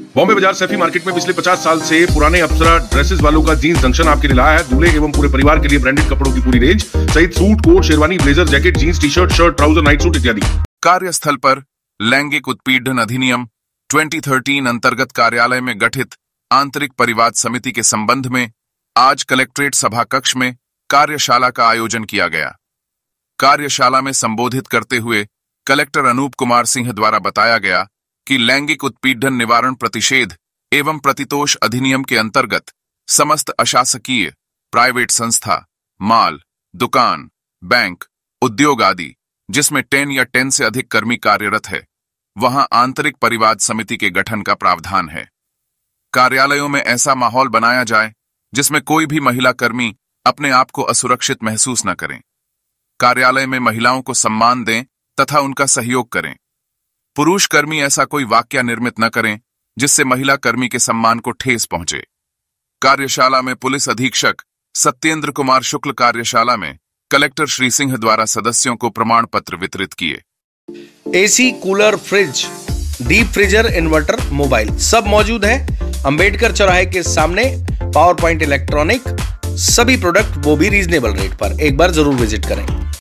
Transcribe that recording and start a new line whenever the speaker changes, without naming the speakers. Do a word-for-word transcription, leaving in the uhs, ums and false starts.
बॉम्बे बाजार सैफी मार्केट में पिछले पचास साल से पुराने अप्सरा ड्रेसेस वालों का जीन्स जंक्शन आपके लिए लाया है दूल्हे एवं पूरे परिवार के लिए ब्रांडेड कपड़ों की पूरी रेंज सहित suit, coat, sherwani, blazer, jacket, jeans, T shirt, shirt, trouser, night suit इत्यादि।
कार्यस्थल पर लैंगिक उत्पीड़न अधिनियम दो हज़ार तेरह अंतर्गत कार्यालय में गठित आंतरिक परिवाद समिति के संबंध में आज कलेक्ट्रेट सभा कक्ष में कार्यशाला का आयोजन किया गया। कार्यशाला में संबोधित करते हुए कलेक्टर अनूप कुमार सिंह द्वारा बताया गया कि लैंगिक उत्पीड़न निवारण प्रतिषेध एवं प्रतितोष अधिनियम के अंतर्गत समस्त अशासकीय प्राइवेट संस्था, माल, दुकान, बैंक, उद्योग आदि जिसमें टेन या टेन से अधिक कर्मी कार्यरत है, वहां आंतरिक परिवाद समिति के गठन का प्रावधान है। कार्यालयों में ऐसा माहौल बनाया जाए जिसमें कोई भी महिला कर्मी अपने आप को असुरक्षित महसूस न करें। कार्यालय में महिलाओं को सम्मान दें तथा उनका सहयोग करें। पुरुष कर्मी ऐसा कोई वाक्य निर्मित न करें जिससे महिला कर्मी के सम्मान को ठेस पहुंचे। कार्यशाला में पुलिस अधीक्षक सत्येंद्र कुमार शुक्ल कार्यशाला में कलेक्टर श्री सिंह द्वारा सदस्यों को प्रमाण पत्र वितरित किए।
AC, cooler, fridge, deep freezer, inverter, mobile सब मौजूद है। अंबेडकर चौराहे के सामने पावर पॉइंट इलेक्ट्रॉनिक, सभी प्रोडक्ट वो भी रीजनेबल रेट पर। एक बार जरूर विजिट करें।